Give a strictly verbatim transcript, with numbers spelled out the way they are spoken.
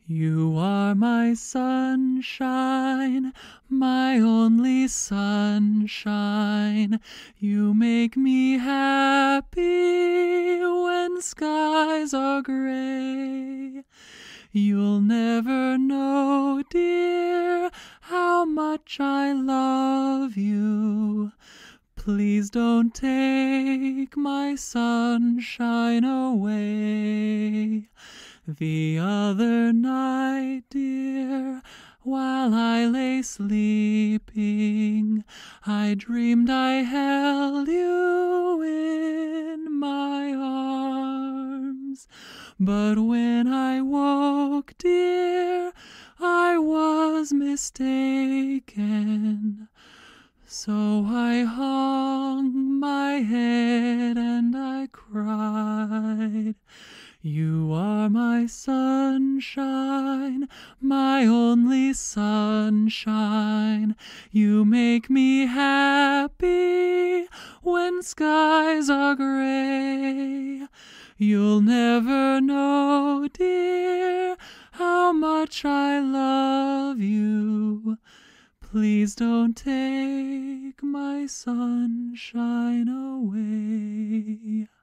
You are my sunshine, my only sunshine. You make me happy when skies are gray. You'll never know, dear, how much I love you. Please don't take my sunshine away. The other night, dear, while I lay sleeping, I dreamed I held you in my arms. But when I woke, dear, I was mistaken. So I hung my head and I cried. You are my sunshine, my only sunshine. You make me happy when skies are gray. You'll never know, dear, how much I love you. Please don't take my sunshine away.